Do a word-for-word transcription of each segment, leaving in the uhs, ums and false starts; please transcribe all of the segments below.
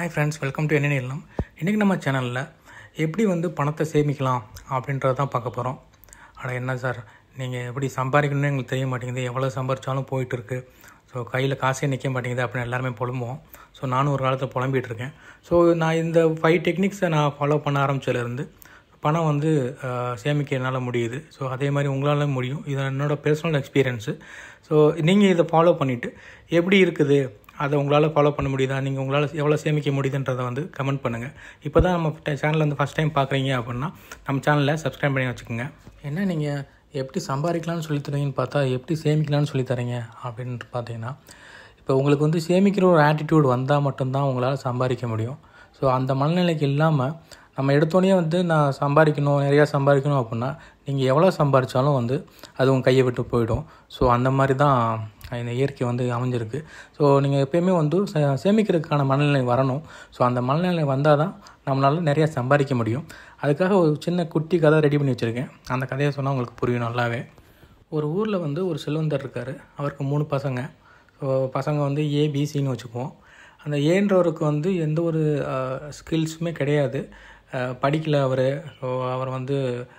Hi friends, welcome to என்ன இல்லம். இன்றைக்கி நம்ம சேனலில் எப்படி வந்து பணத்தை சேமிக்கலாம் அப்படின்றத தான் பார்க்க போகிறோம். ஆனால் என்ன சார், நீங்கள் எப்படி சம்பாதிக்கணும்னு எங்களுக்கு தெரிய மாட்டேங்குது, எவ்வளோ சம்பாதிச்சாலும் போயிட்டுருக்கு, ஸோ கையில் காசே நிற்க மாட்டேங்குது அப்படின்னு எல்லாருமே புலம்புவோம். ஸோ நானும் ஒரு காலத்தில் புலம்பிகிட்ருக்கேன். ஸோ நான் இந்த ஃபைவ் டெக்னிக்ஸை நான் ஃபாலோ பண்ண ஆரம்பிச்சதுலேருந்து பணம் வந்து சேமிக்க என்னால் முடியுது. ஸோ அதே மாதிரி உங்களால் முடியும். இது என்னோடய பர்சனல் எக்ஸ்பீரியன்ஸு. ஸோ நீங்கள் இதை ஃபாலோ பண்ணிவிட்டு எப்படி இருக்குது, அதை உங்களால் ஃபாலோ பண்ண முடியுதா, நீங்கள் உங்களால் எவ்வளோ சேமிக்க முடியுதுன்றதை வந்து கமெண்ட் பண்ணுங்கள். இப்போ தான் நம்ம சேனலில் வந்து ஃபஸ்ட் டைம் பார்க்குறீங்க அப்படின்னா நம்ம சேனலில் சப்ஸ்கிரைப் பண்ணி வச்சுக்கோங்க. என்ன நீங்கள் எப்படி சம்பாதிக்கலாம்னு சொல்லி தரீங்கன்னு பார்த்தா எப்படி சேமிக்கலாம்னு சொல்லி தரீங்க அப்படின்ட்டு பார்த்தீங்கன்னா, இப்போ உங்களுக்கு வந்து சேமிக்கிற ஒரு ஆட்டிடியூட் வந்தால் மட்டும்தான் உங்களால் சம்பாதிக்க முடியும். ஸோ அந்த மனநிலைக்கு இல்லாமல் நம்ம எடுத்தோடனே வந்து நான் சம்பாதிக்கணும், நிறையா சம்பாதிக்கணும் அப்படின்னா நீங்கள் எவ்வளோ சம்பாதிச்சாலும் வந்து அது உங்கள் கையை விட்டு போயிடும். ஸோ அந்த மாதிரி தான் இந்த இயற்கை வந்து அமைஞ்சிருக்கு. ஸோ நீங்கள் எப்போயுமே வந்து சேமிக்கிறதுக்கான மனநிலை வரணும். ஸோ அந்த மனநிலை வந்தால் தான் நம்மளால் நிறையா சம்பாதிக்க முடியும். அதுக்காக ஒரு சின்ன குட்டி கதை ரெடி பண்ணி வச்சுருக்கேன். அந்த கதையை சொன்னால் உங்களுக்கு புரியும் நல்லாவே. ஒரு ஊரில் வந்து ஒரு செல்வந்தர் இருக்கார். அவருக்கு மூணு பசங்க. ஸோ பசங்க வந்து ஏபிசின்னு வச்சுக்குவோம். அந்த ஏன்றவருக்கு வந்து எந்த ஒரு ஸ்கில்ஸுமே கிடையாது, படிக்கலை அவர். ஸோ அவர் வந்து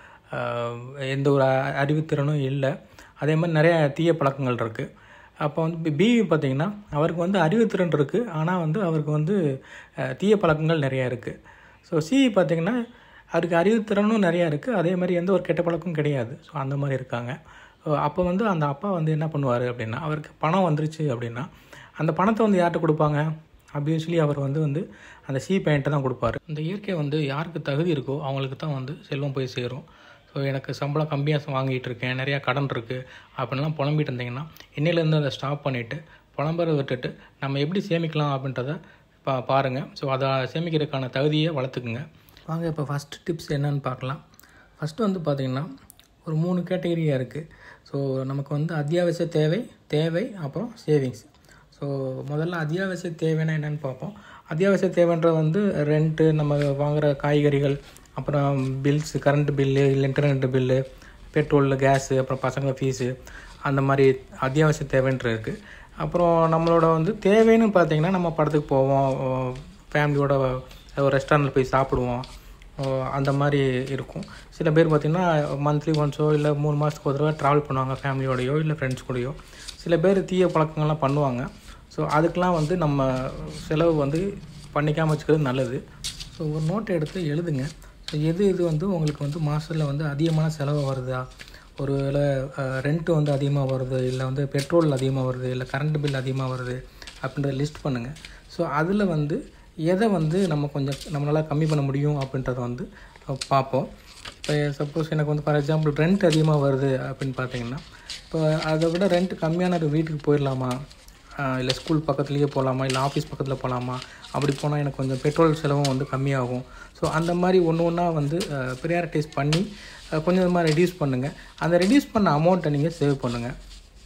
எந்த ஒரு அறிவுத்திறனும் இல்லை. அதே மாதிரி நிறையா தீய பழக்கங்கள் இருக்குது. அப்போ வந்து பி பார்த்திங்கன்னா அவருக்கு வந்து அறிவுத்திறன் இருக்குது, ஆனால் வந்து அவருக்கு வந்து தீய பழக்கங்கள் நிறையா இருக்குது. ஸோ சி பார்த்திங்கன்னா அவருக்கு அறிவுத்திறனும் நிறையா இருக்குது, அதே மாதிரி எந்த ஒரு கெட்ட பழக்கமும் கிடையாது. ஸோ அந்த மாதிரி இருக்காங்க. அப்போ வந்து அந்த அப்பா வந்து என்ன பண்ணுவார் அப்படின்னா, அவருக்கு பணம் வந்துருச்சு அப்படின்னா அந்த பணத்தை வந்து யார்கிட்ட கொடுப்பாங்க, ஆப்வியஸ்லி அவர் வந்து வந்து அந்த சி பையன்ட்ட தான் கொடுப்பாரு. இந்த இயற்கை வந்து யாருக்கு தகுதி இருக்கோ அவங்களுக்கு தான் வந்து செல்வம் போய் சேரும். ஸோ எனக்கு சம்பளம் கம்மியாக வாங்கிட்டு இருக்கேன், நிறையா கடன் இருக்குது அப்படின்லாம் புலம்பிட்டு இருந்தீங்கன்னா இன்னிலேருந்து அதை ஸ்டாப் பண்ணிவிட்டு புலம்பரை விட்டுட்டு நம்ம எப்படி சேமிக்கலாம் அப்படின்றத பா பாருங்கள். ஸோ அதை சேமிக்கிறதுக்கான தகுதியை வளர்த்துக்குங்க. வாங்க இப்போ ஃபஸ்ட்டு டிப்ஸ் என்னன்னு பார்க்கலாம். ஃபஸ்ட்டு வந்து பார்த்திங்கன்னா ஒரு மூணு கேட்டகரியாக இருக்குது. ஸோ நமக்கு வந்து அத்தியாவசிய தேவை தேவை அப்புறம் சேவிங்ஸ். ஸோ முதல்ல அத்தியாவசிய தேவைன்னா என்னென்னு பார்ப்போம். அத்தியாவசிய தேவைன்ற வந்து ரெண்ட்டு, நம்ம வாங்குகிற காய்கறிகள், அப்புறம் பில்ஸ், கரண்ட் பில்லு, இல்லை இன்டர்நெட் பில்லு, பெட்ரோல், கேஸு, அப்புறம் பசங்க ஃபீஸு, அந்த மாதிரி அத்தியாவசிய தேவைன்ற இருக்குது. அப்புறம் நம்மளோட வந்து தேவைன்னு பார்த்திங்கன்னா நம்ம படத்துக்கு போவோம், ஃபேமிலியோட ஒரு ரெஸ்டாரண்ட்டில் போய் சாப்பிடுவோம், அந்த மாதிரி இருக்கும். சில பேர் பார்த்திங்கன்னா மந்த்லி ஒன்ஸோ இல்லை மூணு மாதத்துக்கு ஒரு தடவை ட்ராவல் பண்ணுவாங்க ஃபேமிலியோடையோ இல்லை ஃப்ரெண்ட்ஸ் கூடயோ. சில பேர் தீய பழக்கங்கள்லாம் பண்ணுவாங்க. ஸோ அதுக்கெலாம் வந்து நம்ம செலவு வந்து பண்ணிக்காமல் வச்சுக்கிறது நல்லது. ஸோ ஒரு நோட்டை எடுத்து எழுதுங்க. ஸோ எது இது வந்து உங்களுக்கு வந்து மாதத்தில் வந்து அதிகமான செலவு வருதா, ஒரு வேளை ரெண்ட்டு வந்து அதிகமாக வருது, இல்லை வந்து பெட்ரோல் அதிகமாக வருது, இல்லை கரண்ட் பில் அதிகமாக வருது அப்படின்றத லிஸ்ட் பண்ணுங்கள். ஸோ அதில் வந்து எதை வந்து நம்ம கொஞ்சம் நம்மளால் கம்மி பண்ண முடியும் அப்படின்றத வந்து பார்ப்போம். இப்போ சப்போஸ் எனக்கு வந்து ஃபார் எக்ஸாம்பிள் ரெண்ட் அதிகமாக வருது அப்படின்னு பார்த்தீங்கன்னா, இப்போ அதை விட ரெண்ட் கம்மியான ஒரு வீட்டுக்கு போயிடலாமா, இல்லை ஸ்கூல் பக்கத்துலேயே போகலாமா, இல்லை ஆஃபீஸ் பக்கத்தில் போகலாமா, அப்படி போனால் எனக்கு கொஞ்சம் பெட்ரோல் செலவும் வந்து கம்மியாகும். ஸோ அந்த மாதிரி ஒன்று ஒன்றா வந்து ப்ரியாரிட்டைஸ் பண்ணி கொஞ்சம் கொஞ்சமாக ரெடியூஸ் பண்ணுங்கள். அந்த ரெடியூஸ் பண்ண அமௌண்ட்டை நீங்கள் சேவ் பண்ணுங்கள்.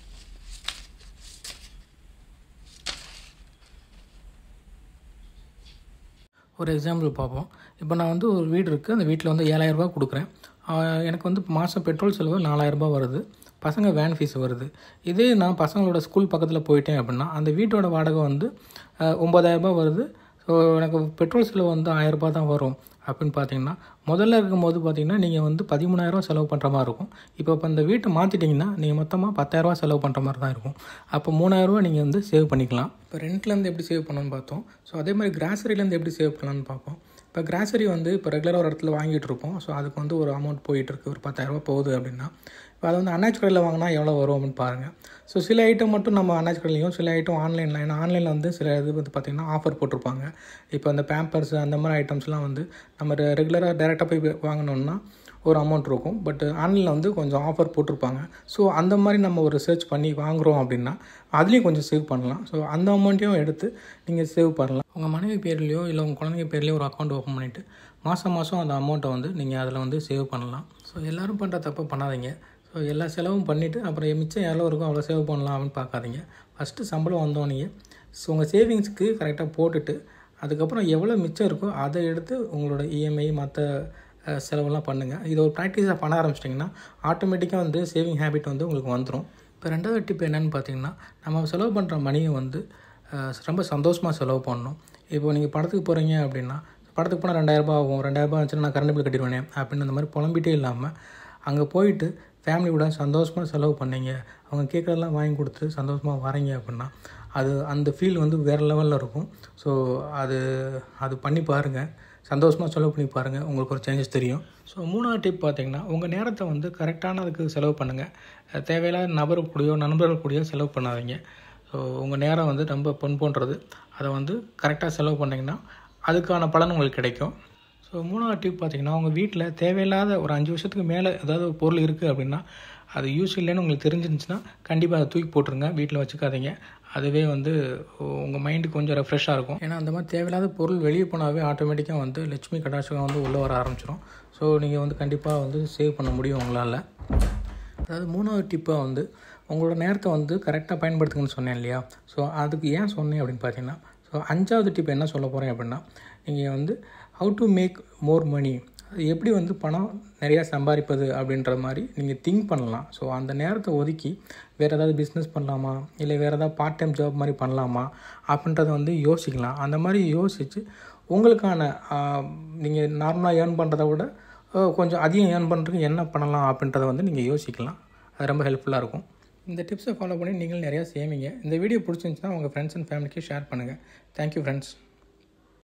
ஒரு எக்ஸாம்பிள் பார்ப்போம். இப்போ நான் வந்து ஒரு வீடு இருக்குது, அந்த வீட்டில் வந்து ஏழாயிரரூபா கொடுக்குறேன். எனக்கு வந்து மாதம் பெட்ரோல் செலவு நாலாயிரரூபா வருது, பசங்க வேன் ஃபீஸ் வருது. இதே நான் பசங்களோட ஸ்கூல் பக்கத்தில் போயிட்டேன் அப்படின்னா அந்த வீட்டோட வாடகை வந்து ஒம்பதாயிரரூபா வருது. ஸோ எனக்கு பெட்ரோல் செலவு வந்து ஆயிரரூபா தான் வரும் அப்படின்னு பார்த்தீங்கன்னா, முதல்ல இருக்கும்போது பார்த்திங்கன்னா நீங்கள் வந்து பதிமூணாயிரரூவா செலவு பண்ணுற மாதிரி இருக்கும். இப்போ இப்போ இந்த வீட்டை மாற்றிட்டிங்கன்னா நீங்கள் மொத்தமாக பத்தாயிரரூவா செலவு பண்ணுற மாதிரி தான் இருக்கும். அப்போ மூணாயிரரூவா நீங்கள் வந்து சேவ் பண்ணிக்கலாம். இப்போ ரெண்ட்லேருந்து எப்படி சேவ் பண்ணணும்னு பார்த்தோம். ஸோ அதே மாதிரி கிராசரிலேருந்து எப்படி சேவ் பண்ணலான்னு பார்ப்போம். இப்போ கிராசரி வந்து இப்போ ரெகுலராக ஒரு இடத்துல வாங்கிட்டு இருப்போம். ஸோ அதுக்கு வந்து ஒரு அமௌண்ட் போயிட்டுருக்கு, ஒரு பத்தாயிரரூபா போகுது அப்படின்னா, இப்போ அதை வந்து அண்ணாச்சி கடையில் வாங்கினா எவ்வளோ வரும் அப்படின்னு பாருங்கள். ஸோ சில ஐட்டம் மட்டும் நம்ம அண்ணாச்சி கடையிலையும், சில ஐட்டம் ஆன்லைனில், ஏன்னா ஆன்லைனில் வந்து சில இது வந்து பார்த்திங்கன்னா ஆஃபர் போட்டிருப்பாங்க. இப்போ அந்த பேம்பர்ஸ் அந்த மாதிரி ஐட்டம்ஸ்லாம் வந்து நம்ம ரெகுலராக டேரெக்டாக போய் வாங்கினோம்னா ஒரு அமௌண்ட் இருக்கும். பட் ஆன்லைனில் வந்து கொஞ்சம் ஆஃபர் போட்டிருப்பாங்க. ஸோ அந்த மாதிரி நம்ம ஒரு சர்ச் பண்ணி வாங்குகிறோம் அப்படின்னா அதுலேயும் கொஞ்சம் சேவ் பண்ணலாம். ஸோ அந்த அமௌண்ட்டையும் எடுத்து நீங்கள் சேவ் பண்ணலாம். உங்கள் மனைவி பேர்லேயோ இல்லை உங்கள் குழந்தைங்க பேர்லேயோ ஒரு அக்கௌண்ட் ஓப்பன் பண்ணிவிட்டு மாதம் மாதம் அந்த அமௌண்ட்டை வந்து நீங்கள் அதில் வந்து சேவ் பண்ணலாம். ஸோ எல்லோரும் பண்ணுற தப்பை பண்ணாதீங்க. ஸோ எல்லா செலவும் பண்ணிவிட்டு அப்புறம் மிச்சம் எவ்வளோ இருக்கும் அவ்வளோ சேவ் பண்ணலாம் அப்படின்னு பார்க்காதீங்க. ஃபஸ்ட்டு சம்பளம் வந்தோடனே ஸோ உங்கள் சேவிங்ஸுக்கு கரெக்டாக போட்டுட்டு அதுக்கப்புறம் எவ்வளோ மிச்சம் இருக்கோ அதை எடுத்து உங்களோட இஎம்ஐ மற்ற செலவெல்லாம் பண்ணுங்கள். இதை ஒரு ப்ராக்டிஸாக பண்ண ஆரம்பிச்சிட்டிங்கன்னா ஆட்டோமேட்டிக்காக வந்து சேவிங் ஹேபிட் வந்து உங்களுக்கு வந்துடும். இப்போ ரெண்டாவது டிப் என்னென்னு பார்த்தீங்கன்னா, நம்ம செலவு பண்ணுற மணியை வந்து ரொம்ப சந்தோஷமாக செலவு பண்ணணும். இப்போ நீங்கள் படத்துக்கு போகிறீங்க அப்படின்னா, படத்துக்கு போனால் ரெண்டாயிரரூபா ஆகும், ரெண்டாயிரரூபா ஆச்சுன்னா நான் கரண்ட் பில் கட்டிடுவேனே அப்படின்னு அந்த மாதிரி புலம்பிகிட்டே இல்லாமல், அங்கே போயிட்டு ஃபேமிலியோட சந்தோஷமாக செலவு பண்ணீங்க, அவங்க கேட்குறதெல்லாம் வாங்கி கொடுத்து சந்தோஷமாக வரீங்க அப்படின்னா, அது அந்த ஃபீல் வந்து வேறு லெவலில் இருக்கும். ஸோ அது அது பண்ணி பாருங்கள், சந்தோஷமாக செலவு பண்ணி பாருங்கள், உங்களுக்கு ஒரு சேஞ்சஸ் தெரியும். ஸோ மூணாவது டிப் பார்த்திங்கன்னா, உங்கள் நேரத்தை வந்து கரெக்டானதுக்கு செலவு பண்ணுங்கள். தேவையில்லாத நபர் கூடயோ நண்பர்கள் கூடயோ செலவு பண்ணாதீங்க. ஸோ உங்கள் நேரம் வந்து ரொம்ப பொன் போன்றது, அதை வந்து கரெக்டாக செலவு பண்ணிங்கன்னா அதுக்கான பலன் உங்களுக்கு கிடைக்கும். ஸோ மூணாவது டிப் பார்த்திங்கன்னா, உங்கள் வீட்டில் தேவையில்லாத ஒரு அஞ்சு வருஷத்துக்கு மேலே ஏதாவது ஒரு பொருள் இருக்குது அப்படின்னா, அது யூஸ் இல்லைன்னு உங்களுக்கு தெரிஞ்சிருந்துச்சுன்னா கண்டிப்பாக அதை தூக்கி போட்டுருங்க, வீட்டில் வச்சுக்காதீங்க. அதுவே வந்து உங்கள் மைண்டுக்கு கொஞ்சம் ரெஃப்ரெஷ்ஷாக இருக்கும். ஏன்னா அந்த மாதிரி தேவையில்லாத பொருள் வெளியே போனாவே ஆட்டோமேட்டிக்காக வந்து லட்சுமி கடாட்சகம் வந்து உள்ளே வர ஆரம்பிச்சிடும். ஸோ நீங்கள் வந்து கண்டிப்பாக வந்து சேவ் பண்ண முடியும் உங்களால். அதாவது மூணாவது டிப்பாக வந்து உங்களோட நேரத்தை வந்து கரெக்டாக பயன்படுத்துங்கன்னு சொன்னேன் இல்லையா? ஸோ அதுக்கு ஏன் சொன்னேன் அப்படின்னு பார்த்தீங்கன்னா, ஸோ அஞ்சாவது டிப் என்ன சொல்ல போகிறேன் அப்படின்னா, நீங்கள் வந்து how to make more money, அது எப்படி வந்து பணம் நிறையா சம்பாதிப்பது அப்படின்ற மாதிரி நீங்கள் திங்க் பண்ணலாம். ஸோ அந்த நேரத்தை ஒதுக்கி வேறு ஏதாவது பிஸ்னஸ் பண்ணலாமா, இல்லை வேறு ஏதாவது பார்ட் டைம் ஜாப் மாதிரி பண்ணலாமா அப்படின்றத வந்து யோசிக்கலாம். அந்த மாதிரி யோசித்து உங்களுக்கான நீங்கள் நார்மலாக ஏர்ன் பண்ணுறத விட கொஞ்சம் அதிகம் ஏர்ன் பண்ணுறதுக்கு என்ன பண்ணலாம் அப்படின்றத வந்து நீங்கள் யோசிக்கலாம். அது ரொம்ப ஹெல்ப்ஃபுல்லாக இருக்கும். இந்த டிப்ஸை ஃபாலோ பண்ணி நீங்கள் நிறையா சேமிங்க. இந்த வீடியோ பிடிச்சிருந்துச்சுன்னா உங்கள் ஃப்ரெண்ட்ஸ் அண்ட் ஃபேமிலிக்கு ஷேர் பண்ணுங்கள். Thank you friends.